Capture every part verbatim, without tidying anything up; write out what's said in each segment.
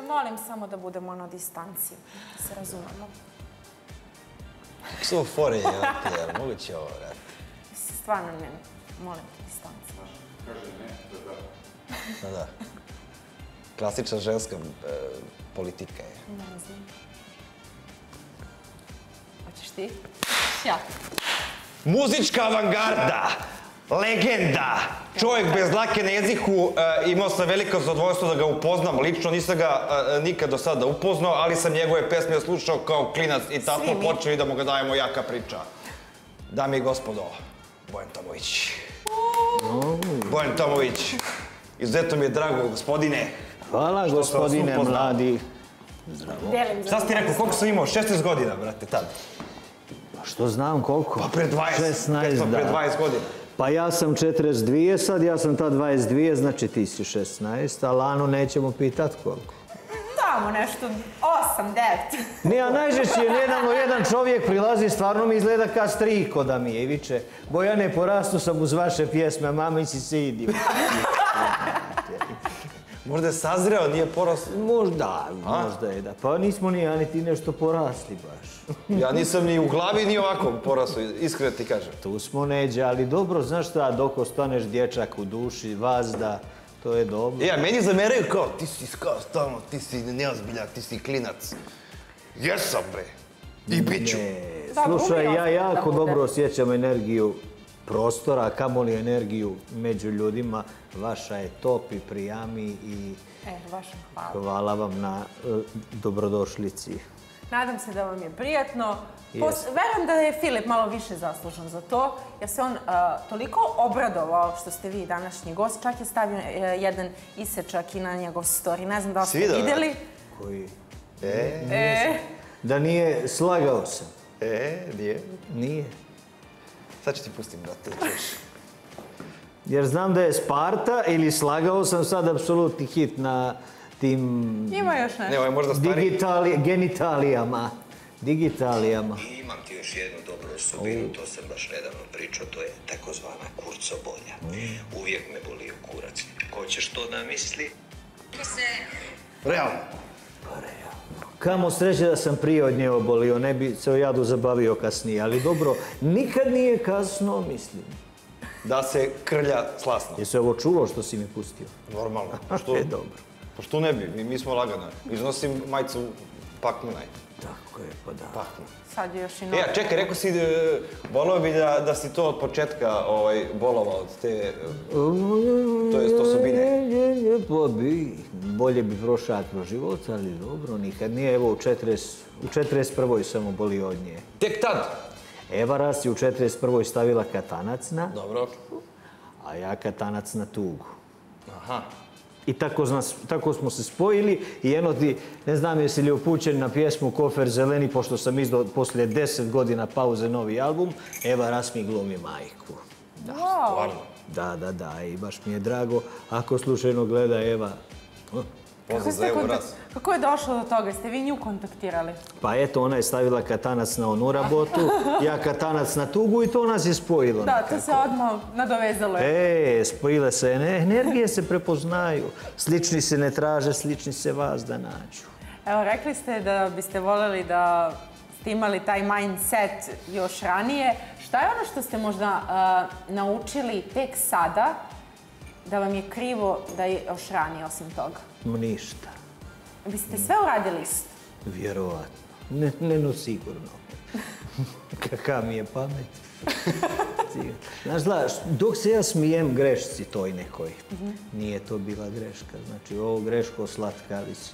molim samo da budemo na distanci, da se razumemo. Kako su ovo fore, jel? Moguće ovo, vrat? Stvarno ne, molim te distanci. Kaže ne, da da. Da, da. Klasična ženska politika je. Ne znam. Hoćeš ti? Ja. Muzička avangarda, legenda, čovjek bez dlake na jeziku, imao sam veliko zadovoljstvo da ga upoznam, lično nisam ga nikad do sada upoznao, ali sam njegove pesme slušao kao klinac i tako počeli da mu ga dajemo jaka priča. Dame i gospodo, Bojan Tomović. Bojan Tomović, izuzetno mi je drago, gospodine. Hvala, gospodine mladi. Zdravo. Šta si ti rekao, koliko sam imao? šesnaest godina, brate, tad. Što znam koliko? Pa pre dvadeset. šesnaest, pre dvadeset godina. Pa ja sam četrdeset dvije sad, ja sam tad dvadeset dvije, znači ti si šesnaest, a Lanu nećemo pitat koliko. Tamo nešto, osam, devet. Ne, a najžešće je nedavno jedan čovjek prilazi, stvarno mi izgleda kao striko da mi je i viče, Bojane, porastu sam uz vaše pjesme, a mama si se idi. Možda je sazreo, nije porasli? Možda, možda je da. Pa nismo ni ja ni ti nešto porasli baš. Ja nisam ni u glavi ni ovako porasao, iskreno ti kažem. Tu smo neđe, ali dobro, znaš šta, dok ostaneš dječak u duši, vazda, to je dobro. Ja, meni zameraju kao, ti si kao stalno, ti si neozbiljak, ti si klinac. Jesam, bre. I bit ću. Slušaj, ja jako dobro osjećam energiju prostora, a kamoli energiju među ljudima. Vaša je top i prijami i hvala vam na dobrodošlici. Nadam se da vam je prijatno. Verujem da je Filip malo više zaslužan za to, jer se on toliko obradovao što ste vi današnji gost, čak je stavio jedan isečak i na njegov story. Ne znam da li ste vidjeli. Koji? E? Da nije, slagao sam. E, nije? Nije. Sad ću ti pustim, brate, da čuješ. Jer znam da je Sparta ili slagao sam sad apsolutni hit na tim... Ima još nešto. Ne, ovo je možda stari... Genitalijama. Digitalijama. I imam ti još jednu dobru osobinu, to sam baš nedavno pričao, to je takozvana kurcobolja. Uvijek me bolio kurac. Ko će što da misli? Realno. Pa realno. Kamo sreće da sam prije od nje obolio, ne bi se o jadu zabavio kasnije, ali dobro, nikad nije kasno, mislim. Da se krlja slasno. Jesi ovo čulo što si mi pustio? Normalno. E, dobro. Pa što ne bi, mi smo lagana. Iznosim majicu Pakmanaj. Tako je, pa da. Pakman. Sad je još i novo. E, a čekaj, rekao si, volao bi da si to od početka bolovao od te, to jest osobine. Pa bi, bolje bi prošao kroz život, ali dobro, nikad nije. Evo, u četrdeset prvoj sam obolio od nje. Tek tad? Eva Ras je u četrdeset prvoj stavila katanac na... Dobro. A ja katanac na tugu. Aha. I tako smo se spojili i eno ti, ne znam jesi li upućen na pjesmu Kofer zeleni, pošto sam izdao poslije deset godina pauze novi album, Eva Ras mi glumi majku. Stvarno? Da, da, da, i baš mi je drago. Ako slučajno gleda Eva... Pozdrav za Evu Ras. Kako je došlo do toga? Ste vi nju kontaktirali? Pa eto, ona je stavila katanac na onu rabotu, ja katanac na tugu i to nas je spojilo. Da, to se odmah nadovezalo. E, spojile se, energije se prepoznaju. Slični se ne traže, slični se vas da nađu. Evo, rekli ste da biste voljeli da ste imali taj mindset još ranije. Šta je ono što ste možda naučili tek sada da vam je krivo da je još ranije osim toga? Ništa. Biste sve uradili isto? Vjerovatno. Ne, no sigurno. Kaka mi je pamet. Znaš, znaš, dok se ja smijem grešci toj nekoj, nije to bila greška. Znači, ovo greško slatkali si.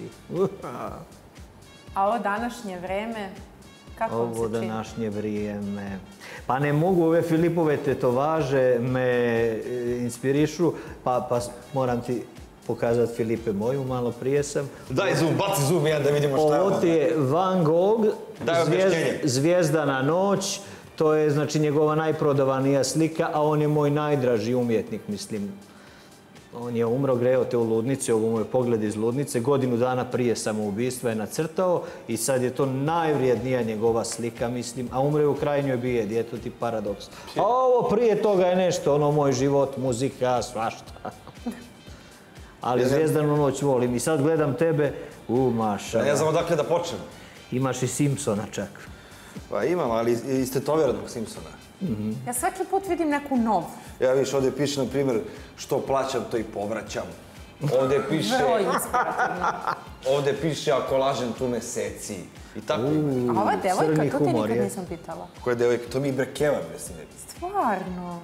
A ovo današnje vreme, kako vam se čini? Ovo današnje vrijeme... Pa ne mogu, ove Filipove tetovaže me inspirišu, pa moram ti pokazati Filipe moju, malo prije sam. Daj zoom, baci zoom jedan da vidimo šta je ovo. Ovo ti je Van Gogh, Zvijezdana noć, to je znači njegova najprodavanija slika, a on je moj najdraži umjetnik, mislim. On je umro, greo te u ludnici, ovo mu je pogled iz ludnice, godinu dana prije samoubistva je nacrtao i sad je to najvrijednija njegova slika, mislim, a umre u krajnjoj bijedi, eto ti paradoks. A ovo prije toga je nešto, ono, moj život, muzika, svašta. Ali Zvijezdanu noć volim i sad gledam tebe, U, maša. Ne znam odakle da počnem. Imaš i Simpsona čak. Pa imam, ali iz tetoviranog Simpsona. Ja svaki put vidim neku novu. Ja viš, ovdje piše, na primjer, što plaćam, to i povraćam. Ovdje piše... Vrlo inspirativno. Ovdje piše, ako lažem, tu meseci. I tako ima. A ova devojka, crni to te humor nikad je. nisam pitala. Koja je devojka? To mi je Brekeva, mislim. Stvarno.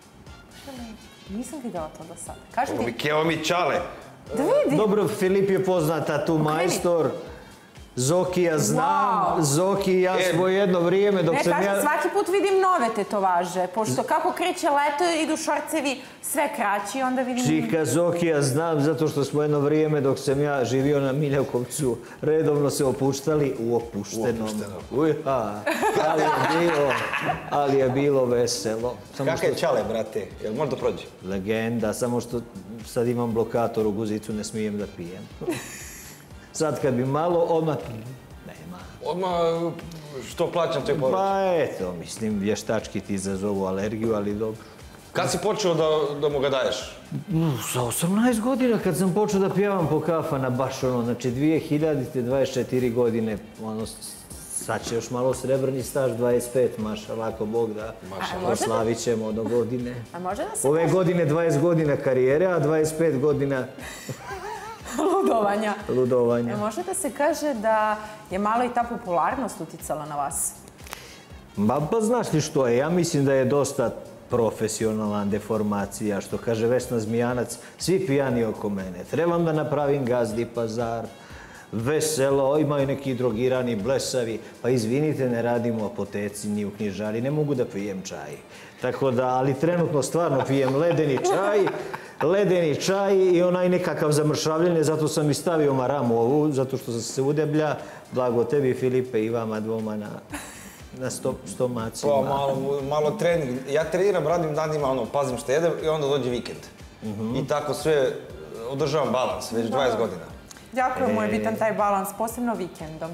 Nisam videla to do sada. Kaži Ovo mi ti, Keva mi čale. da vidi. Dobro, Filip je poznata tu majstor. Zokija znam, Wow. Zoki i ja E, smo jedno vrijeme dok Ne, sam kažem, ja... svaki put vidim nove tetovaže, pošto kako kreće leto, idu šorcevi sve kraći, onda vidim... Čika Zokija znam zato što smo jedno vrijeme dok sam ja živio na Miljevkovcu redovno se opuštali u opuštenom. Uja, ali je bilo, ali je bilo veselo. Samo Kaka je čale, brate? Jel možda prođe? Legenda, samo što sad imam blokator u guzicu, ne smijem da pijem. Sad kad bi malo, odmah... Nema. Odmah, što plaćam, to i povraćam. Pa eto, mislim, vještački ti izazovu alergiju, ali dobro. Kad si počeo da, da mu ga daješ? U, Sa osamnaest godina kad sam počeo da pjevam po kafana, baš ono, znači dvije hiljadite, dvadeset četiri godine, ono, sad će još malo srebrni staž, dvadeset pet, maša, lako Bog da proslavit ćemo do godine. A može da se... Ove godine dvadeset godina karijere, a dvadeset pet godina Ludovanja. ludovanja. E, može da se kaže da je malo i ta popularnost uticala na vas? Ma, pa znaš li što je, ja mislim da je dosta profesionalna deformacija, što kaže Vesna Zmijanac, svi pijani oko mene. Trebam da napravim gazdi pazar, veselo, imaju neki drogirani blesavi, pa izvinite, ne radim u apoteci ni u knjižari, ne mogu da pijem čaj. Tako da, ali trenutno stvarno pijem ledeni čaj, ledeni čaj i onaj nekakav zamršavljenje, zato sam i stavio maramu ovu, zato što sam se udeblja. Blago tebi, Filipe, i vama dvoma na, na sto, stomacima. Pa malo, malo trening. Ja treniram, radim danima, ono, pazim što jedem i onda dođe vikend. I tako sve održavam balans, već dvadeset godina. Jako mu je bitan taj balans, posebno vikendom.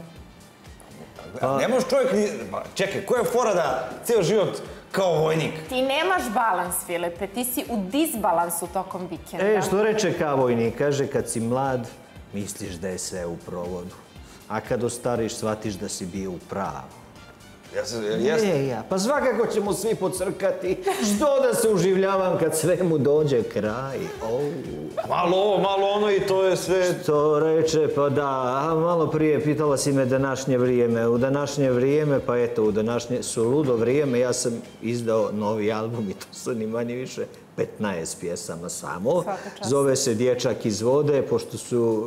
Ne može čovjek ni... Pa, čekaj, koja je fora da cijel život kao vojnik? Ti nemaš balans, Filipe, ti si u disbalansu tokom vikenda. E, što reče kavojnik, kaže kad si mlad, misliš da je sve u provodu. A kad ostariš, shvatiš da si bio u pravu. Ja se, jes... Ne, ja, pa svakako ćemo svi pocrkati. Što da se uživljavam kad svemu dođe kraj? Oh. Malo ovo, malo ono i to je sve... To reče, pa da, a malo prije pitala si me današnje vrijeme. U današnje vrijeme, pa eto, u današnje suludo vrijeme, ja sam izdao novi album i to su ni manje više petnaest pjesama samo. Zove se Dječak iz vode, pošto su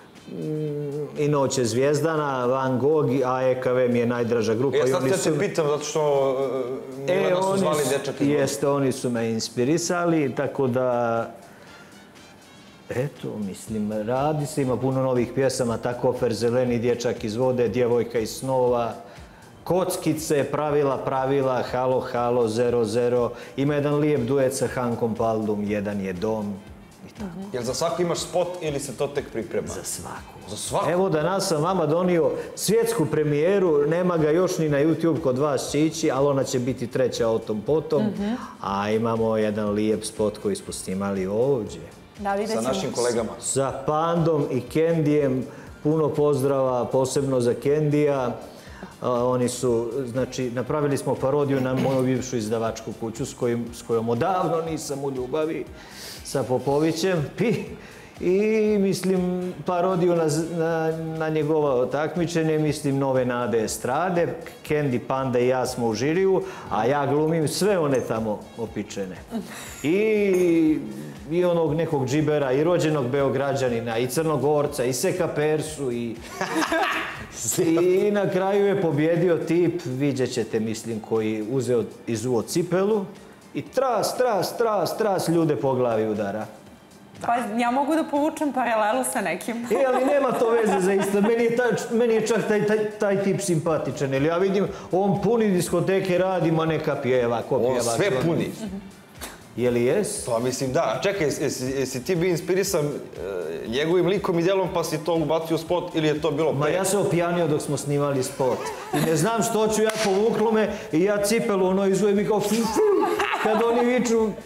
i Noće Zvijezdana, Van Gogh, a E K V mi je najdraža grupa. Ja sad te pitam, zato što Milana su zvali Dječak iz vode. Jeste, oni su me inspirisali, tako da... Eto, mislim, radi se, ima puno novih pjesama, tako Fer zeleni, Dječak iz vode, Djevojka iz snova, Kockice, Pravila, pravila, Halo, halo, zero, zero. Ima jedan lijep duet sa Hankom Paldum, Jedan je dom. Jel za svaku imaš spot ili se to tek priprema? Za svaku. Za svaku? Evo danas sam vama donio svjetsku premijeru, nema ga još ni na YouTube kod vas će ići, ali ona će biti treća o tom potom. A imamo jedan lijep spot koji smo snimali ovdje. Da, vidjet Sa ćemo. našim kolegama. Sa Pandom i Kendijem, puno pozdrava, posebno za Kendija. A, oni su, znači, napravili smo parodiju na moju bivšu izdavačku kuću s, kojim, s kojom odavno nisam u ljubavi, sa Popovićem. Pi, I, mislim, parodiju na, na, na njegova takmičenje, mislim, Nove nade estrade. Kendi, Panda i ja smo u žiriju, a ja glumim sve one tamo opičene. I... i onog nekog džibera, i rođenog Beograđanina, i Crnogorca, i Seka Persu, i... I na kraju je pobjedio tip, vidjet ćete, mislim, koji uzeo izuo cipelu i tras, tras, tras, tras ljude po glavi udara. Pa ja mogu da povučem paralelu sa nekim. E, ali nema to veze za isto. Meni je, taj, meni je čak taj, taj, taj tip simpatičan. Jer ja vidim, on puni diskoteke radi, ma neka pjeva, ko pjeva. On sve puni. Je li jes? Pa mislim da. Čekaj, jesi, jesi ti bio inspirisan e, njegovim likom i djelom pa si to ubacio u spot ili je to bilo pre? Ma ja se opijanio dok smo snimali spot. I ne znam što ću, ja povuklo me i ja cipelu ono izujem i kao fum, fum, kad oni viču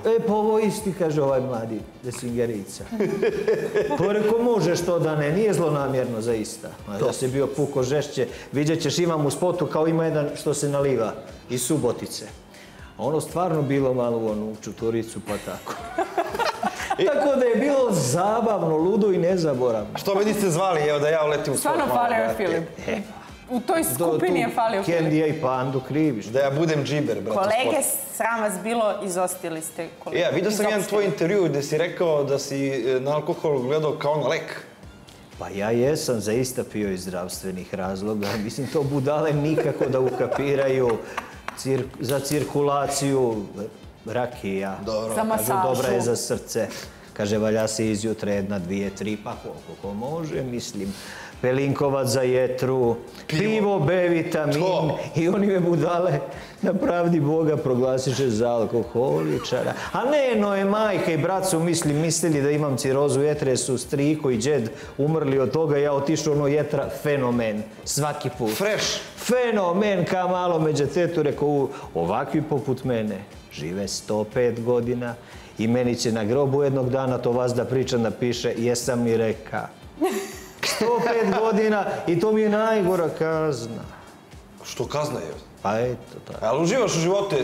E, pa ovo isti, kaže ovaj mladi desingerica. Pa rekao, možeš to da ne, nije zlonamjerno zaista. Da se bio puko žešće, vidjet ćeš, imam u spotu kao ima jedan što se naliva iz Subotice. A ono stvarno bilo malo u onu čuturicu, pa tako. Tako da je bilo zabavno, ludo i nezaboravno. Što me niste zvali, evo da ja uletim u sport? Stvarno falio je Filip. U toj skupini je falio Filip. Kendija i Pandu kriviš. Da ja budem džiber, brate. Kolege, sram vas bilo, izostili ste kolege. Ja, vidio sam jedan tvoj intervju gde si rekao da si na alkohol gledao kao na lek. Pa ja jesam zaista pio iz zdravstvenih razloga. Mislim, to budale nikako da ukapiraju za cirkulaciju rakija. Za masažu. Dobra je za srce. Kaže, valja se izjutra jedna, dvije, tri, pa koliko ko može, mislim. Pelinkovac za jetru, pivo, B vitamin i oni me budale na pravdi Boga proglasiše za alkoholičara. A ne, no je majka i brat su mislim, mislili da imam cirozu jetre, su striko i džed umrli od toga, ja otišao ono jetra fenomen, svaki put. Fresh. Fenomen, ka malo među tetu, rekao, ovakvi poput mene žive sto pet godina i meni će na grobu jednog dana to vas da pričam da piše, jesam mi reka. sto pet godina i to mi je najgora kazna. Što kazna je? Pa eto, tako. Ali uživaš u životu,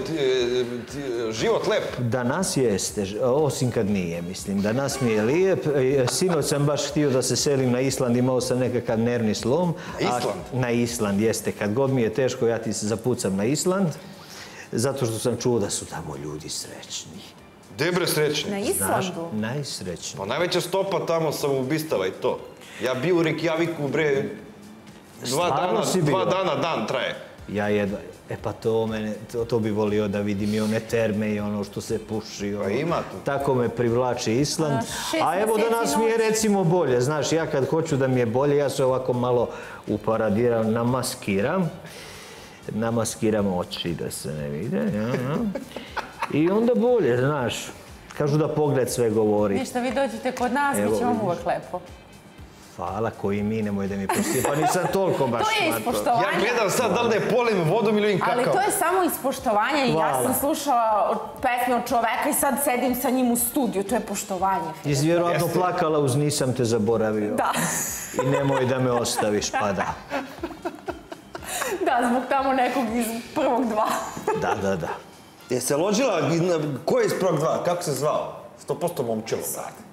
život lep? Danas jeste, osim kad nije, mislim. Danas mi je lijep. Sinoć sam baš htio da se selim na Island, imao sam nekakav nervni slom. Na Island? Na Island, jeste. Kad god mi je teško, ja ti se zapucam na Island. Zato što sam čuo da su tamo ljudi srećni. Gde bre srećni? Na Islandu? Najsrećni. Pa najveća stopa tamo samoubistava i to. Ja bio u Reykjaviku, bre, dva dana, dva dana dan traje. Ja jedva, e pa to mene, to bi volio da vidim i one terme i ono što se puši. Pa ima tu. Tako me privlači Island. A evo danas mi je recimo bolje, znaš, ja kad hoću da mi je bolje, ja se ovako malo uparadiram, namaskiram. Namaskiram oči da se ne vide. I onda bolje, znaš. Kažu da pogled sve govori. Ništa, vi dođete kod nas, mi ćemo uvek lepo. Hvala, koji mi, nemoj da mi postoji. Pa nisam toliko baš. To je ispoštovanje. Ja gledam sad da li da je polim vodom ili kakao. Ali to je samo ispoštovanje i ja sam slušala pesme od čoveka i sad sedim sa njim u studiju. To je poštovanje. Jesi vjerojatno plakala uz nisam te zaboravio. Da. I nemoj da me ostaviš, pa da. Da, zbog tamo nekog iz prvog dva. Da, da, da. Je se ložila, ko je iz prvog dva, kako se zvao? sto posto momčilo.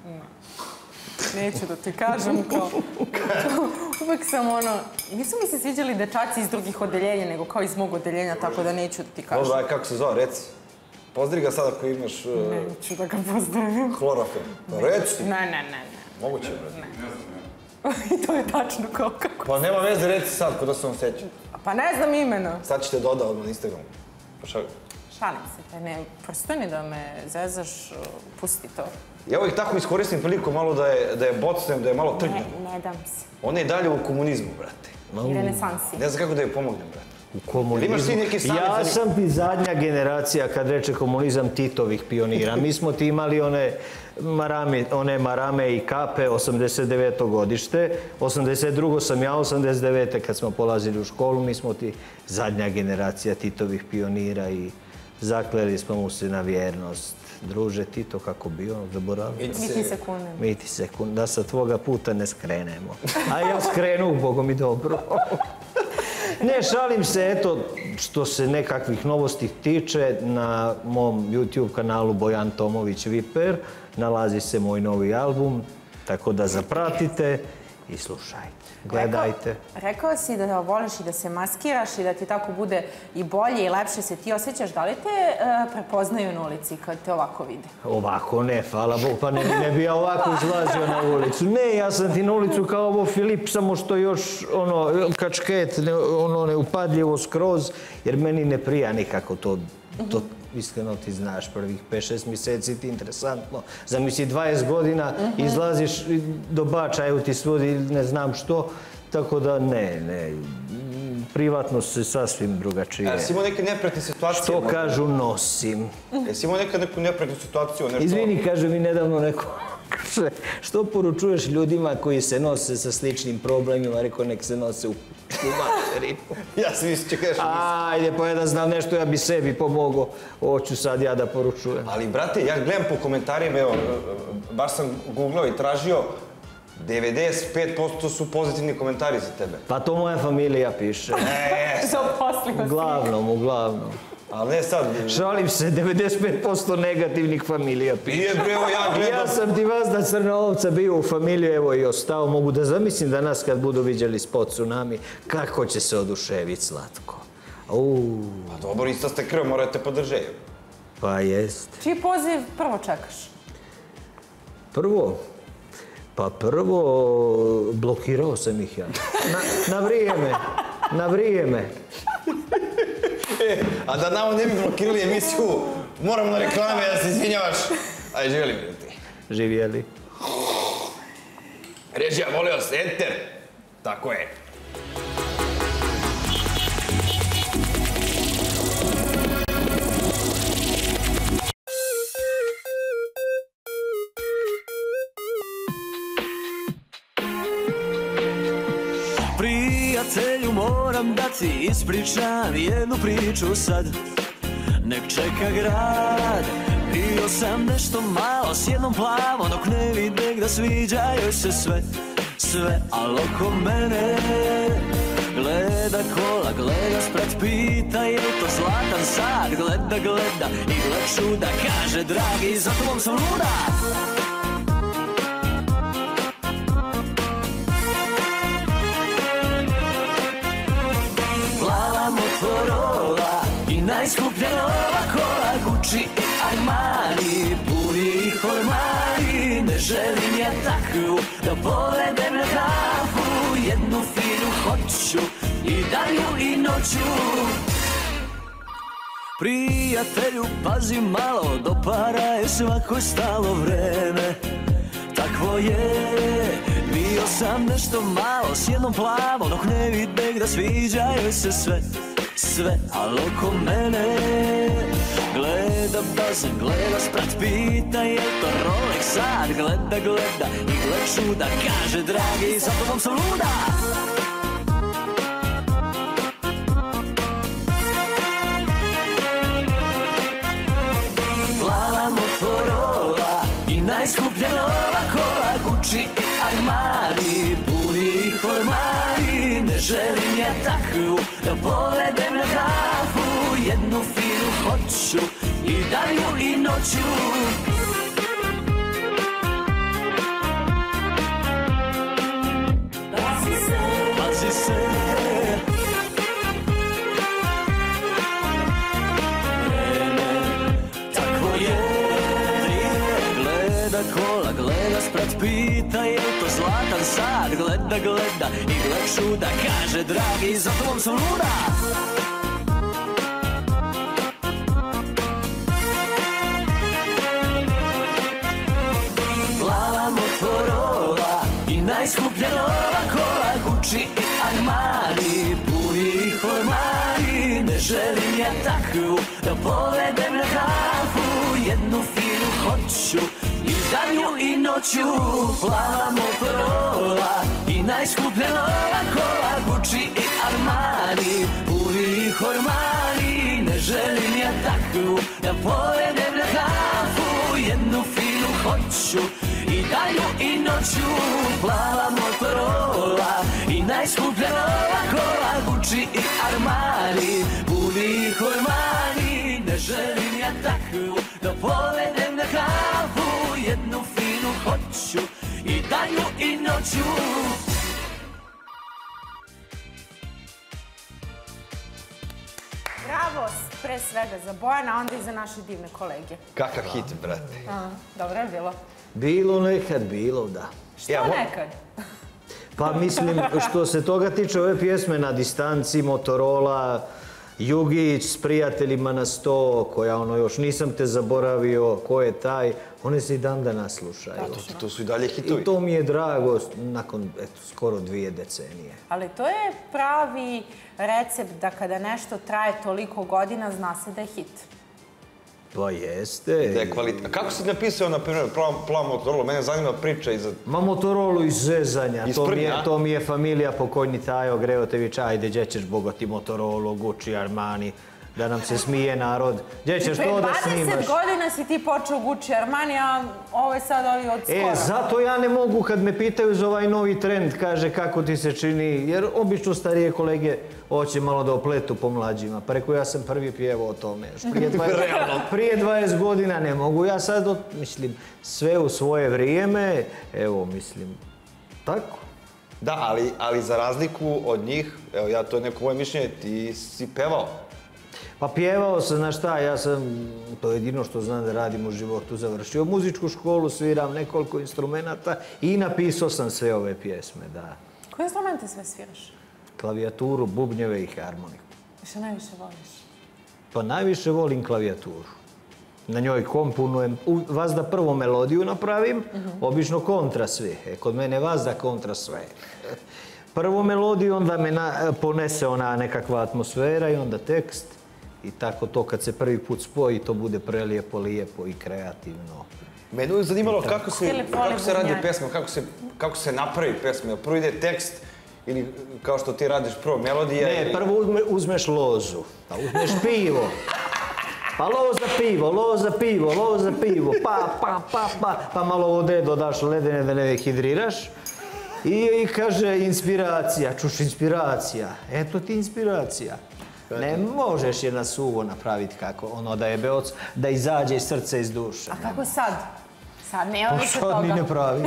Neću da ti kažem, kao... Uvek sam ono... Nisu mi se sviđali dečaci iz drugih odeljenja, nego kao iz mog odeljenja, tako da neću da ti kažem. Dobro, aj, kako se zvao, reci. Pozdri ga sad ako imaš... Neću da ga pozdravim. Klorofil. Reci. Ne, ne, ne. Moguće, brate. I to je tačno kao kako... Pa nema veze, reci sad, kada se on seća. Pa ne znam imena. Sad ćete doda odmah na Instagramu. Pa šalim. Šalim se te, ne, prostani da me zezaš, pusti to. Ja uvijek tako iskoristim priliku malo da je bocnem, da je malo trgnem. Ne, ne dam se. Ona je dalje u komunizmu, brate. I renesansi. Ne znam kako da je pomognem, brate. U komunizmu. Imaš ti neki savjet za njih? Ja sam ti zadnja generacija, kad reče komunizam, Titovih pionira. Mi smo ti imali one marame, one marame i kape, osamdeset deveto godište. osamdeset drugo sam ja, osamdeset devete kad smo polazili u školu, mi smo ti zadnja generacija Titovih pionira i zakleli smo mu se na vjernost. Druže, Tito kako bio, zaboravio. Miti se kunem. Miti se kunem, da sa tvoga puta ne skrenemo. A ja skrenu, Bogo mi dobro. Ne, šalim se, eto, što se nekakvih novosti tiče, na mom YouTube kanalu Bojan Tomović Viper nalazi se moj novi album, tako da zapratite i slušajte, gledajte. Rekao si da voliš i da se maskiraš i da ti tako bude i bolje i lepše se ti osjećaš. Da li te prepoznaju na ulici kad te ovako vide? Ovako ne, hvala Bog, pa ne bi ja ovako izlazio na ulicu. Ne, ja sam ti na ulicu kao ovo Filip, samo što još ono kačket, ono neupadljivo skroz, jer meni ne prija nikako to. Iskreno ti znaš, prvih pet šest mjeseci ti interesantno. Zamisli dvadeset godina, izlaziš do Bača, evo ti svodi ne znam što, tako da ne, ne. Privatno se sasvim drugačije. Jesi imao neke neprijatne situacije? Što kažu, nosim. Jesi imao nekad neku neprijatnu situaciju? Izvini, kaže mi nedavno neko, kaže, što poručuješ ljudima koji se nose sa sličnim problemima, rekao nek se nose u... pičku materinu. Ja sam mislio će kažeš nisi. Ajde, pa ja da znam nešto, ja bi sebi pomogao. Hoću sad ja da poručujem. Ali, brate, ja gledam po komentarima, evo, baš sam googlao i tražio, devedeset pet posto su pozitivni komentari za tebe. Pa to moja familija piše. E, Zaposlimo se. Uglavnom, uglavnom. ali ne sad. Šalim se, devedeset pet posto negativnih familija piše. Nije bre, evo ja gledam. Ja sam ti vas da crna ovca bio u familiju, evo i ostao. Mogu da zamislim danas kad budu vidjeli spot Tsunami, kako će se oduševiti slatko. Uuu, Pa dobro, isto ste krv, morate podržati. pa jest. Čiji poziv prvo čekaš? Prvo, pa prvo blokirao sam ih ja. Na, na vrijeme, na vrijeme. E, a da nam ne bi blokirali emisiju, moram na reklame da se izvinjavaš. Ajde, živjeli mi ti. Živjeli. Režija, molim vas, enter. Tako je. Prijatelju, moram da ti ispričam jednu priču sad. Nek čeka grad. Bio sam nešto malo s jednom plavom, dok ne vide da sviđaju se sve, sve, al oko mene gleda kola, gleda sprat, pita je to zlatan sad. Gleda, gleda i gled čuda, kaže dragi, za tobom sam luda. Plava Motorola i najskuplja nova kola, Gucci i Armani, puni hormani. Ne želim ja takvu da povedem na kafu, jednu finu hoću i danju i noću. Prijatelju, pazi malo, do para je svako stalo vreme. Takvo je, bio sam nešto malo s jednom plavom, dok ne vide da sviđaju se sve, sve, al oko mene gleda bazen, gleda sprat, pita je to Rolex sad. Gleda, gleda i gled čuda, kaže dragi, za tobom sam luda. Plava Motorola i najskuplja nova kola, Gucci i Armani, puni hormani. Ne želim ja takvu da povedem na kafu, jednu finu hoću i danju i noću. Pazi se, pazi se. Kola, gleda sprat, pita je to zlatan sad. Gleda, gleda i gled čuda, kaže dragi, za tobom sam luda. Plava Motorola i najskuplja nova kola, Gucci i Armani, puni hormani. Ne želim ja takvu da povedem na kafu, jednu finu hoću i danju i noću. Plava Motorola i najskuplja nova kola, Gucci i Armani, puni hormani. Ne želim ja takvu da povedem na kafu, jednu finu hoću i danju i noću. Plava Motorola i najskuplja nova kola, Gucci i Armani, puni hormani. Ne želim ja takvu da povedem na kafu, jednu finu hoću i danju i noću. Bravo, pre svega za Bojana, a onda i za naše divne kolege. Kakav hit, brate. A, dobro je bilo. Bilo nekad, bilo, da. Što Ja, mo- nekad? Pa mislim, što se toga tiče ove pjesme Na distanci, Motorola, Jugić s prijateljima na sto, koja ono još nisam te zaboravio, ko je taj, one se i dan danas slušaju. To, to su i dalje hitovi. I to mi je drago nakon, eto, skoro dvije decenije. Ali to je pravi recept da kada nešto traje toliko godina, zna se da je hit. Pa jeste. Kako si napisao, na primjer, Plav Motorola? Mene zanima priča iza... Ma Motorola iz zezanja. To mi je familija pokojni Tajo Greotević. Ajde, gdje ćeš bogati Motorola, Gucci, Armani, da nam se smije narod. Gdje ćeš to da snimaš? dvadeset godina si ti počeo Gucci, Armani, a ovo je sad ovi od skora. E, zato ja ne mogu kad me pitaju za ovaj novi trend, kaže kako ti se čini, jer obično starije kolege hoće malo da opletu po mlađima. Pa rekao, ja sam prvi pjevao o tome. Prije dvadeset godina ne mogu. Ja sad, mislim, sve u svoje vrijeme, evo, mislim, tako. Da, ali za razliku od njih, evo ja, to je neko moje mišljenje, ti si pevao. Pa pjevao sam, znaš šta, ja sam, to je jedino što znam da radim u životu, završio muzičku školu, sviram nekoliko instrumenta i napisao sam sve ove pjesme, da. Koje instrumente sve sviraš? Klavijaturu, bubnjeve i harmoniku. I što najviše voliš? Pa najviše volim klavijaturu. Na njoj komponujem, vazda prvo melodiju napravim, obično kontra sve. E, kod mene vazda kontra sve. Prvu melodiju, onda me ponese ona nekakva atmosfera i onda tekst. I tako to kad se prvi put spoji, to bude prelijepo, lijepo i kreativno. Mene je zanimalo kako se radi pesma, kako se napravi pesma. Prvo ide tekst ili kao što ti radiš prvo melodija? Ne, prvo uzmeš lozu, pa uzmeš pivo. Pa loza pivo, loza pivo, loza pivo, pa, pa, pa, pa, pa malo vode dodaš ledene da ne hidriraš. I kaže inspiracija, čuš inspiracija, eto ti inspiracija. Ne možeš je na suvo napraviti kako, ono da je beoc, da izađe iz srca iz duše. A kako sad? Sad nema više toga. Sad ni ne pravim.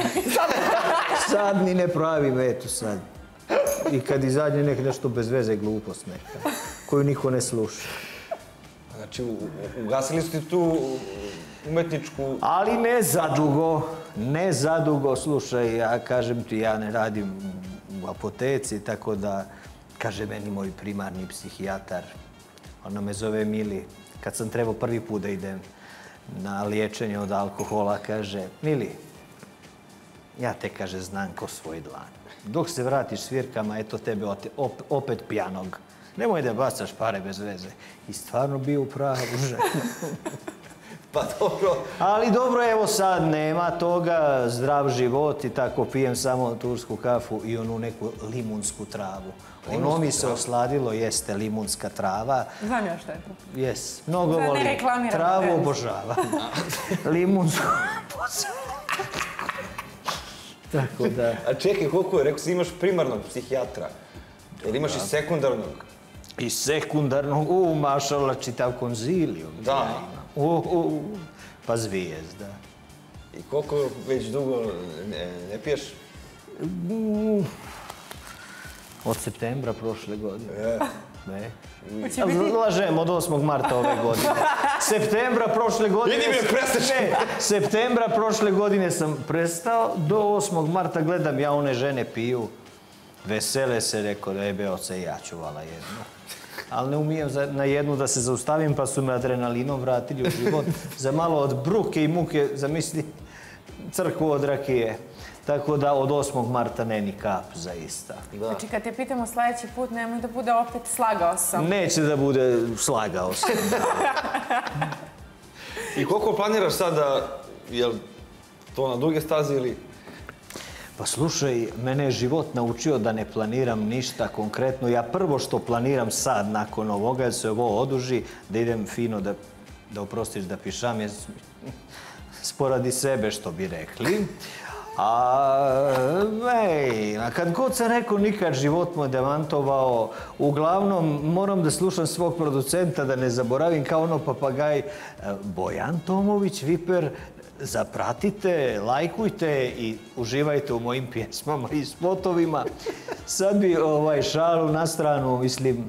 Sad ni ne pravim, eto sad. I kad izađe nek nešto bez veze glupost neka, koju niko ne sluša. Znači, ugasili ste tu umetničku... Ali ne zadugo, ne zadugo, slušaj, ja kažem ti, ja ne radim u apoteci, tako da, kaže meni moj primarni psihijatar, ona me zove Mili, kad sam trebao prvi put da idem na liječenje od alkohola, kaže, Mili, ja te, kaže, znam ko svoj dlan. Dok se vratiš svirkama, eto tebe opet pijanog. Nemoj da bacaš pare bez veze. I stvarno bio u pravu ženu. Pa dobro. Ali dobro, evo sad nema toga, zdrav život i tako pijem samo tursku kafu i onu neku limunsku travu. Ono mi se osladilo, jeste limunska trava. Znam ja šta je to. Jes, mnogo volim. Travu obožavam. Limunsku obožavam. Tako da... A čekaj, koliko je? Rekao si imaš primarnog psihijatra. Jer imaš i sekundarnog. I sekundarnog, u, mašala, čitav konzilijum. Da. Pa zvijezda. I koliko već dugo ne piješ? Od septembra prošle godine. Ne. Lažem, od osmog marta ove godine. Septembra prošle godine... Vidi me, prestaš! Ne, septembra prošle godine sam prestao, do osmog marta gledam, ja one žene piju. Vesele se, rekao da je beoca i ja ću vala jednu. Ali ne umijem na jednu da se zaustavim, pa su me adrenalinom vratili u život. Za malo od bruke i muke, zamisli, crkvu od rakije. Tako da od osmog marta ne ni kap zaista. Znači kad te pitamo sljedeći put, nemoj da bude opet slagao sam. Neće da bude slagao sam. I koliko planiraš sad da, je li to na duge staze ili... Pa slušaj, mene je život naučio da ne planiram ništa konkretno. Ja prvo što planiram sad, nakon ovoga, da se ovo oduži, da idem fino, da oprostiš, da pišam, je sporadi sebe, što bi rekli. A, ej, kad god sam rekao, nikad život mu je demantovao. Uglavnom, moram da slušam svog producenta, da ne zaboravim kao ono papagaj. Bojan Tomović, Viper, zapratite, lajkujte i uživajte u mojim pjesmama i spotovima. Sad bi šalu na stranu, mislim,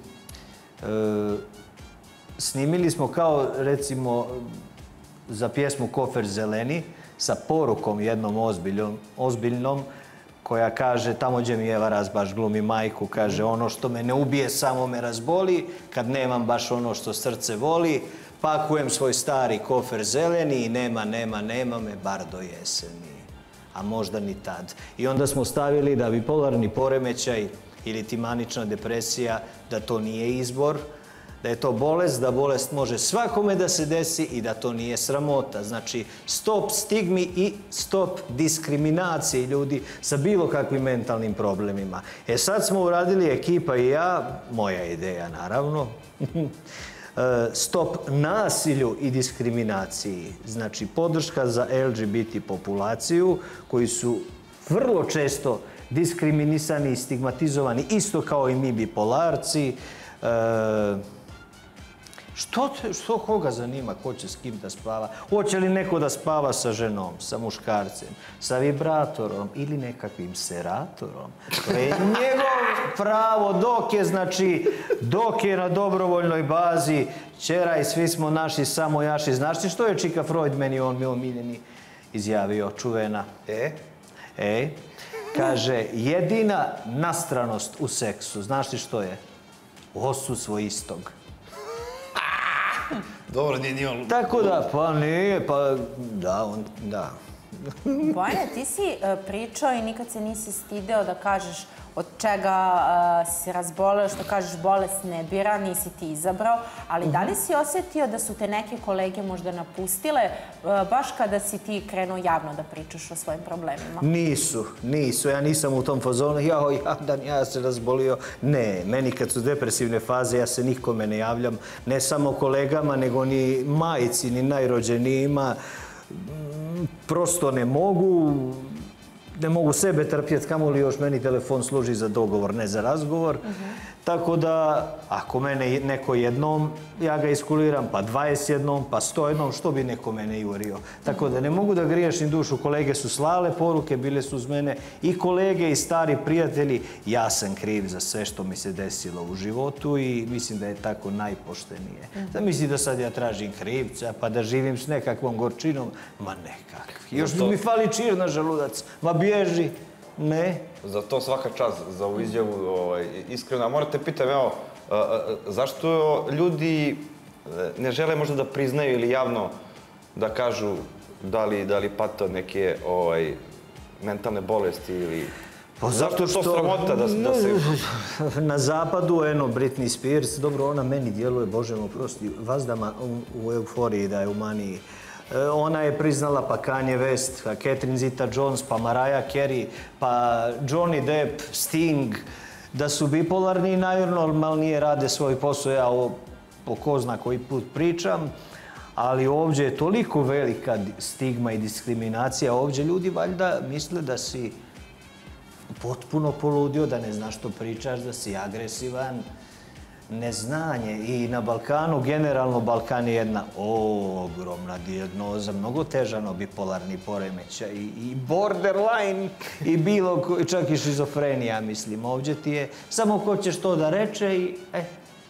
snimili smo kao, recimo, za pjesmu Kofer zeleni, sa porukom jednom ozbiljnom, koja kaže, tamo gdje mi Eva Razbaš glumi majku, kaže, ono što me ne ubije samo me razboli, kad nemam baš ono što srce voli, pakujem svoj stari kofer zeleni i nema, nema, nema me bar do jeseni. A možda ni tad. I onda smo stavili da bipolarni poremećaj ili ti manična depresija, da to nije izbor, da je to bolest, da bolest može svakome da se desi i da to nije sramota. Znači, stop stigmi i stop diskriminaciji ljudi sa bilo kakvim mentalnim problemima. E sad smo uradili, ekipa i ja, moja ideja naravno, stop nasilju i diskriminaciji. Znači, podrška za L G B T populaciju koji su vrlo često diskriminisani i stigmatizovani, isto kao i mi bipolarci. Što, što koga zanima, ko će s kim da spava? Hoće li neko da spava sa ženom, sa muškarcem, sa vibratorom ili nekakvim seratorom? To je njegovo pravo dok je, znači, dok je na dobrovoljnoj bazi, ćeraj, svi smo naši, samo jaši. Znaš ti što je Čika Freud meni on mi omiljeni izjavio, čuvena? E? E? Kaže, jedina nastranost u seksu, znaš ti što je? Odsudstvo istog. Dobro, nije ni on... Tako da, pa nije, pa da, on, da. Bojane, ti si pričao i nikad se nisi stideo da kažeš od čega si se razboleo, što kažeš bolest ne bira, nisi ti izabrao, ali da li si osjetio da su te neke kolege možda napustile baš kada si ti krenuo javno da pričaš o svojim problemima? Nisu, nisu. Ja nisam u tom fazonu, jao, jadan, ja se razbolio. Ne, meni kad su depresivne faze, ja se nikome ne javljam, ne samo kolegama, nego ni majici, ni najrođenijima. Prosto ne mogu, ne mogu sebe trpjeti, kamoli još meni telefon služi za dogovor, ne za razgovor. Tako da, ako mene neko jednom, ja ga iskuliram, pa dvadeset jednom, pa sto jednom, što bi neko mene jurio. Tako da ne mogu da griješim dušu, kolege su slale poruke, bile su uz mene i kolege i stari prijatelji. Ja sam kriv za sve što mi se desilo u životu i mislim da je tako najpoštenije. Da mislim da sad ja tražim krivca, pa da živim s nekakvom gorčinom, ma nekakvi. Još mi fali čir na želudac, ma bježi. Ne. Za to svaka čast, za ovu izjavu, iskreno. A morate pitam, evo, zašto ljudi ne žele možda da priznaju ili javno da kažu da li pate od neke mentalne bolesti ili... Zašto je to sramota da se... Na zapadu, eno, Britney Spears, dobro, ona meni djeluje, Bože mu prosti, vazdama u euforiji da je u maniji. Ona je priznala pa Kanye West, pa Catherine Zeta-Jones, pa Mariah Carey, pa Johnny Depp, Sting, da su bipolarni i najnormalnije rade svoj posao. Ja ovo po ko zna koji put pričam, ali ovdje je toliko velika stigma i diskriminacija. Ovdje ljudi valjda misle da si potpuno poludio, da ne znaš što pričaš, da si agresivan. Neznanje. I na Balkanu, generalno Balkan je jedna ogromna dijagnoza, mnogo težano bipolarni poremećaj i borderline i bilo, čak i šizofrenija, mislim. Ovdje ti je, samo ko ćeš to da reče i, e,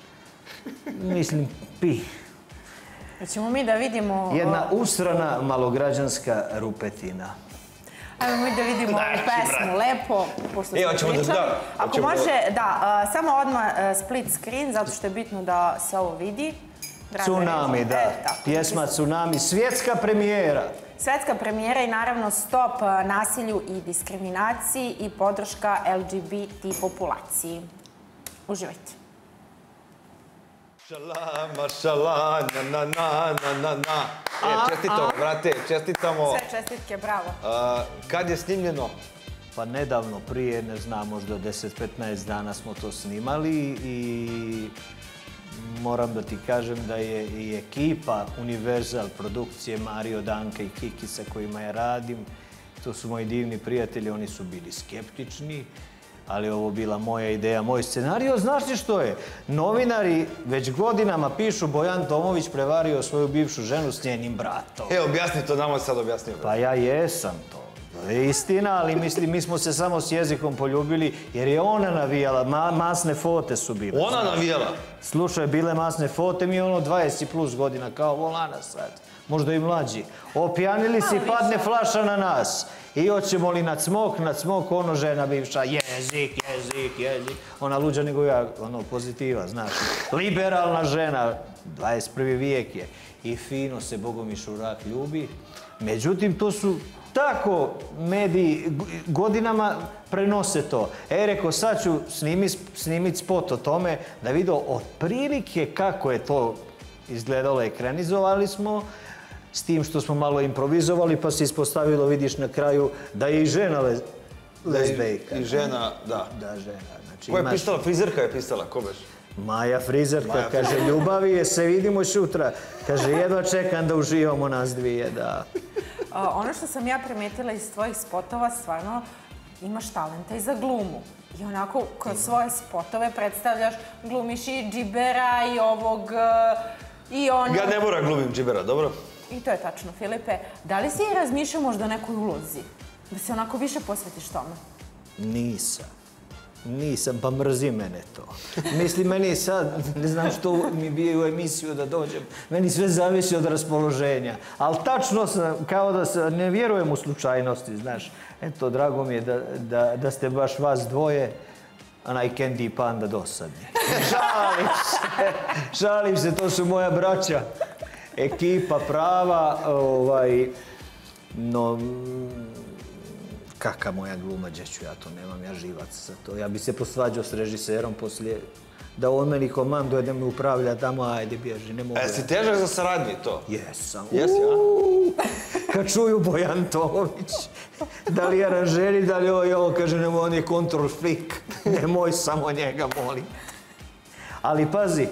mislim, pi. Hoćemo mi da vidimo... Jedna usrana malograđanska rupetina. Ajmo mi da vidimo ovu pesmu, lepo, pošto smo pričali. Ako može, da, samo odmah split screen, zato što je bitno da se ovo vidi. Tsunami, da. Pjesma Tsunami, svjetska premijera. Svjetska premijera i naravno stop nasilju i diskriminaciji i podrška L G B T populaciji. Uživajte. Šala, mašala, na, na, na, na, na, na. E, čestitamo, brate, čestitamo. Sve čestitke, bravo. Kad je snimljeno? Pa nedavno, prije, ne znam, možda deset do petnaest dana smo to snimali i moram da ti kažem da je i ekipa Universal produkcije, Mario, Danka i Kiki sa kojima ja radim, to su moji divni prijatelji, oni su bili skeptični, ali ovo bila moja ideja, moj scenario. Znaš ti što je? Novinari već godinama pišu Bojan Tomović prevario svoju bivšu ženu s njenim bratom. E, objasni to, nama sad objasnio. Pa ja jesam to. To je istina, ali mislim, mi smo se samo s jezikom poljubili jer je ona navijala, masne fote su bile. Ona navijala? Slušaj, bile masne fote, mi je ono dvadeset plus godina, kao volana sad. Možda i mlađi. Opijanili si, padne flaša na nas. I hoćemo li na cmok, na cmok, ono žena bivša, jezik, jezik, jezik. Ona luđa nego ja, ono, pozitiva, znaš. Liberalna žena, dvadeset prvi vijek je. I fino se Bogomi Šurak ljubi. Međutim, to su tako mediji godinama prenose to. E, reko, sad ću snimiti spot o tome da vidio otprilike kako je to izgledalo, ekranizovali smo, s tim što smo malo improvizovali, pa se ispostavilo, vidiš na kraju, da je i žena lezbejka. I žena, da. Da, žena. Ko je pisala? Frizerka je pisala, ko beš? Maja Frizerka, kaže, ljubavi je, se vidimo sutra. Kaže, jedva čekam da uživamo nas dvije, da. Ono što sam ja primetila iz tvojih spotova, stvarno imaš talenta i za glumu. I onako, kroz svoje spotove predstavljaš, glumiš i džibera i ovog, i ono... Ja ne moram glumim džibera, dobro? I to je tačno, Filipe. Da li si razmišljao možda o nekoj ulozi? Da se onako više posvetiš tome? Nisam. Nisam, pa mrzi mene to. Mislim, meni sad, ne znam što mi bije u emisiju da dođem, meni sve zavisi od raspoloženja. Ali tačno sam, kao da se, ne vjerujem u slučajnosti, znaš. Eto, drago mi je da, da, da ste baš vas dvoje, onaj Candy i Panda dosadni. Šalim se, šalim se, to su moja braća. Ekipa prava, ovaj, no... Kaka moja gluma, gdje ću ja to, nemam ja živac za to. Ja bi se posvađao s režiserom poslije, da on meni komanduje, da me upravlja tamo, ajde bježi, ne mogu. E, si težak za saradnji to? Jesam. Jesi, a? Kad čuju Bojan Tomić, da li je aranžeri, da li ovo i ovo, kaže, nemoj, on je control freak, nemoj samo njega, molim. Ali pazi,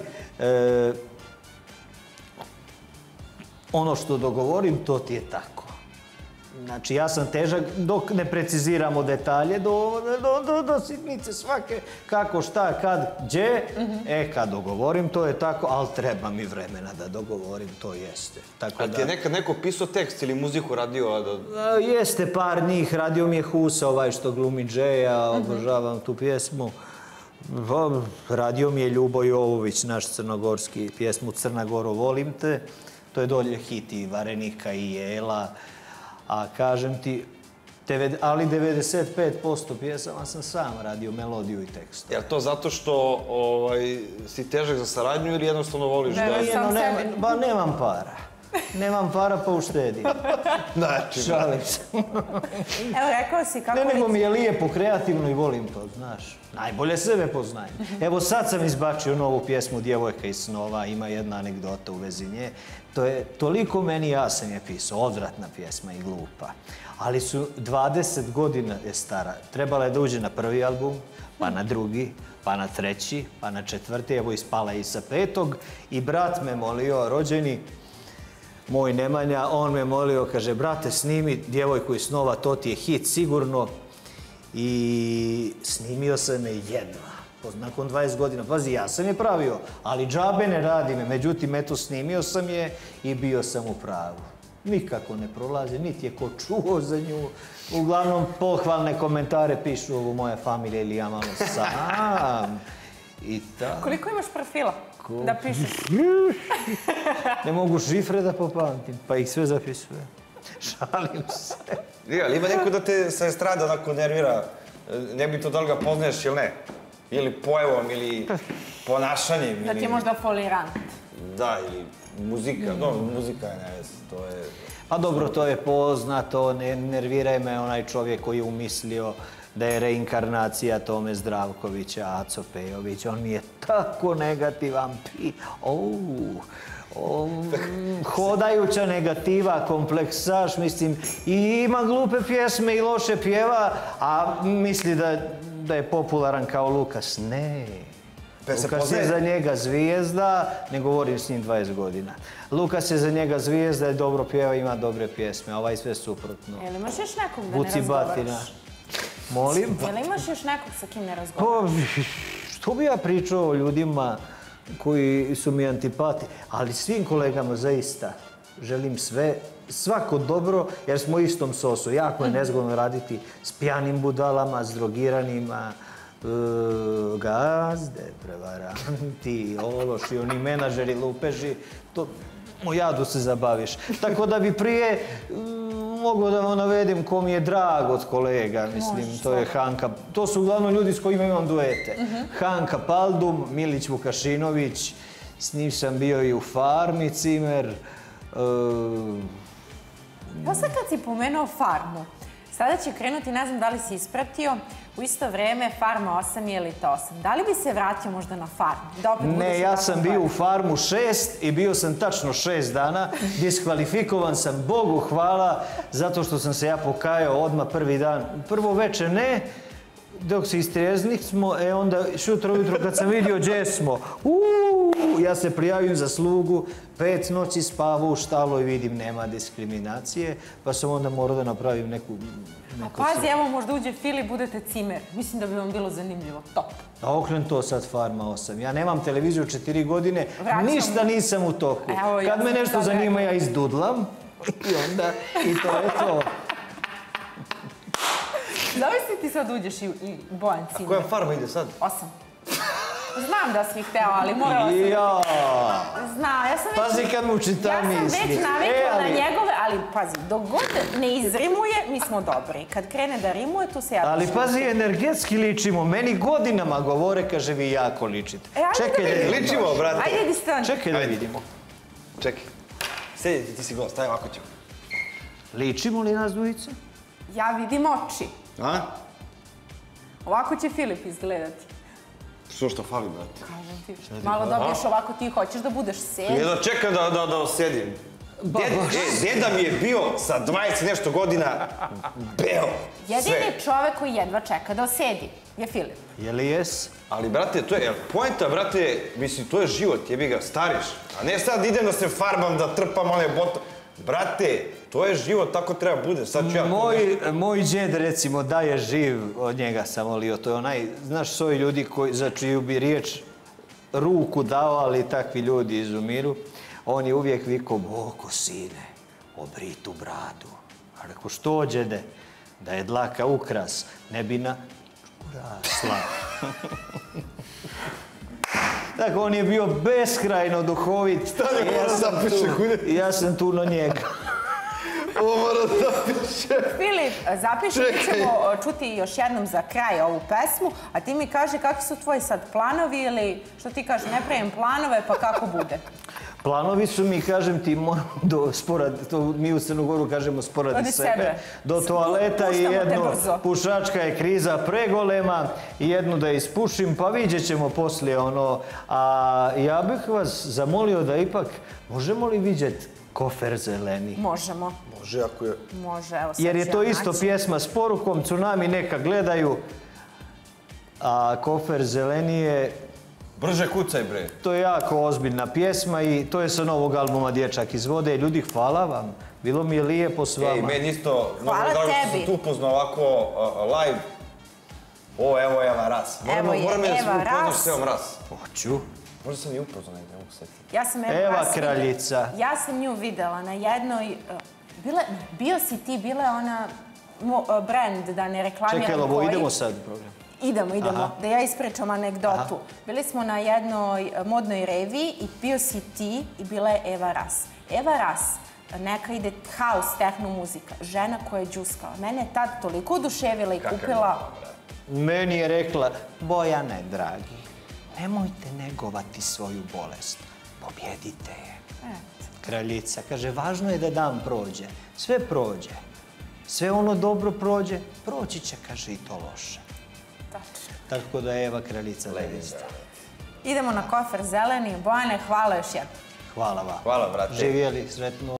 ono što dogovorim, to ti je tako. Znači, ja sam težak dok ne preciziramo detalje do sitnice svake, kako, šta, kad, gdje. E, kad dogovorim, to je tako, ali treba mi vremena da dogovorim, to jeste. A ti je nekad neko pisao tekst ili muziku radio? Jeste par njih, radio mi je Husa, ovaj što glumi Džeja, obožavam tu pjesmu. Radio mi je Ljubo Jovović, naš crnogorski, pjesmu Crna Goro, volim te. To je dolje hit i Varenika i Jela. A kažem ti, ali devedeset pet posto pjesama sam sam radio, melodiju i tekst. Je li to zato što si težak za saradnju ili jednostavno voliš da... Ba, nemam para. Nemam para pa uštedim. Znači, šalim se. Evo, rekao si kako... Ne, nego mi je lijepo, kreativno i volim to, znaš. Najbolje sebe poznajem. Evo, sad sam izbačio novu pjesmu Djevojka iz snova, ima jedna anegdota u vezi nje. To je toliko meni, ja sam je pisao, odvratna pjesma i glupa. Ali su dvadeset godina je stara. Trebala je da uđe na prvi album, pa na drugi, pa na treći, pa na četvrti. Evo, ispala i sa petog. I brat me molio, rođeni, moj Nemanja, on me molio, kaže, brate, snimi Djevojku iz snova, to ti je hit sigurno. I snimio sam je jedva. Nakon dvadeset godina, pazi, ja sam je pravio, ali džabe ne radi me. Međutim, eto, snimio sam je i bio sam u pravu. Nikako ne prolazi, niti je ko čuo za nju. Uglavnom, pohvalne komentare pišu ovo moja familija ili ja malo sam. I tako. Koliko imaš profila da pišeš? Ne mogu šifre da popamtim, pa ih sve zapisujem. Šalim se. Ali ima neko da te sa estrada onako nervira, ne bi to da li ga poznaješ ili ne? Ili pojevom, ili ponašanjem. Da ti je možda folirant. Da, ili muzika. No, muzika je ne, to je... Pa dobro, to je poznato, ne nerviraj me onaj čovjek koji je umislio da je reinkarnacija Tome Zdravkovića, Aco Pejović. On mi je tako negativan pi... Hodajuća negativa, kompleksaš, mislim, i ima glupe pjesme i loše pjeva, a misli da je popularan kao Lukas. Ne. Lukas je za njega zvijezda, ne govorim s njim dvadeset godina. Lukas je za njega zvijezda, je dobro pjeva, ima dobre pjesme, a ovaj sve suprotno. Jel imaš još nekog da ne razgovaraš? Molim? Jel imaš još nekog sa kim ne razgovaraš? Što bi ja pričao o ljudima koji su mi antipati, ali svim kolegama zaista želim sve, svako dobro, jer smo u istom sosu. Jako je nezgodno raditi s pijanim budalama, s drogiranima, gazde, prevaranti, ološi, oni menadžeri, lupeži, to u jadu se zabaviš. Tako da bi prije mogu da vam navedim ko mi je drag od kolega, mislim, to je Hanka. To su uglavnom ljudi s kojima imam duete. Hanka Paldum, Milić Vukašinović, s njim sam bio i u Farmi, Cimer, Evo sad kad si pomenuo Farmu, sada će krenuti, ne znam da li si ispratio, u isto vreme Farma osam i Elita osam. Da li bi se vratio možda na Farmu? Ne, ja sam bio u Farmu šest i bio sam tačno šest dana. Diskvalifikovan sam, Bogu hvala, zato što sam se ja pokajao odmah prvi dan. Prvo veče ne, dok se istreznih smo, e onda šutro ujutro kad sam vidio gdje smo, uuu, ja se prijavim za slugu, pet noći spavu u štalo i vidim nema diskriminacije, pa sam onda morao da napravim neku... A pazi, evo možda uđe Filip, budete cimer. Mislim da bi vam bilo zanimljivo. Top. A okren to sad Farma osam. Ja nemam televiziju četiri godine, ništa nisam u toku. Kad me nešto zanima, ja izdudlam i onda, i to je to. Zamisli ti sad uđeš i Bojan cimer. A koja Farma ide sad? Osam. Znam da si hteo, ali morala sam... Ja. Znam, ja sam već... Pazi kad mu čitam misli. Ja sam već navikla na njegove, ali pazi, dok god ne izrimuje, mi smo dobri. Kad krene da rimuje, tu se ja... Ali pazi, energetski ličimo. Meni godinama govore, kaže, vi jako ličite. Čekaj da vidimo. Ličimo, brate. Ajde, di stani. Čekaj da vidimo. Čekaj. Sedi, ti si gost, aj ovako ćemo. Ličimo li nas dvojice? Ja vidim oči. A? Ovako će Filip izgledati. Što što fali, brate? Kažem ti. Malo dobiješ ovako, ti hoćeš da budeš sed. Jedno čekam da, da, da osjedim. Ded, e, deda mi je bio sa dvadeset nešto godina beo. Jedini čovek koji jedva čeka da osedi je Filip. Je li jes? Ali, brate, to je, poenta, brate, mislim, to je život, jebi ga, stariš. A ne sad idem da se farbam, da trpam one boto. Brate, to je život, tako treba bude. Sad ću ja... Moj, moj džed, recimo, da je živ, od njega sam volio. To je onaj, znaš, su ovi ljudi koji, za čiju bi riječ ruku dao, ali takvi ljudi izumiru. On je uvijek vikao, Boko, sine, obri tu bradu. A rekao, što, džede? Da je dlaka ukras, ne bi na rasla. Tako, on je bio beskrajno duhovit. Stani, mora da zapiše kude. Ja sam tu na njega. Ovo mora da zapiše. Filip, zapiši, mi ćemo čuti još jednom za kraj ovu pesmu, a ti mi kaži kakvi su tvoji sad planovi ili, što ti kažeš, ne pravim planove, pa kako bude? Planovi su mi, kažem ti, moramo do sporad, to mi u Crnu Goru kažemo sporadi sebe, do toaleta i jedno, pušačka je kriza pregolema, i jednu da ispušim, pa vidjet ćemo poslije ono. A ja bih vas zamolio da ipak, možemo li vidjeti Kofer zeleni? Možemo. Može, ako je... Može, evo sad ću ja Jer je to isto naći. pjesma s porukom, Tsunami neka gledaju, a Kofer zeleni je... Brže kucaj, bre. To je jako ozbiljna pjesma i to je sa novog albuma Dječak iz vode. Ljudi, hvala vam. Bilo mi je lijepo s vama. Ej, meni isto... Hvala mnogo drago što tebi. sam tu upoznao ovako uh, live. O, evo Eva Ras. Moram, Evo je moram da se Eva upoznaš Ras. s Evom Ras. Hoću. Možda sam i upoznao, ne mogu setiti. Ja sam Eva, Eva Ras videla- kraljica. Ja sam nju videla na jednoj... uh, Bile, bio si ti, bila je ona mo- uh, brand, da ne reklamiram Čekaj, ovo koji. idemo sad u program. Idemo, idemo. Aha. Da ja ispričam anegdotu. Bili smo na jednoj uh, modnoj reviji i bio si ti i bila je Eva Ras. Eva Ras, neka ide house, techno muzika, žena koja je džuskala. Mene je tad toliko oduševila i kupila... Meni je rekla, Bojane, dragi, nemojte negovati svoju bolest. Pobjedite je. Kraljica kaže, važno je da dan prođe. Sve prođe. Sve ono dobro prođe, proći će, kaže, i to loše. Tačno. Tako da je Eva kraljica zaista. Idemo na Kofer zeleni. Bojane, hvala još jednom. Hvala vam. Hvala, brate. Živjeli, sretno.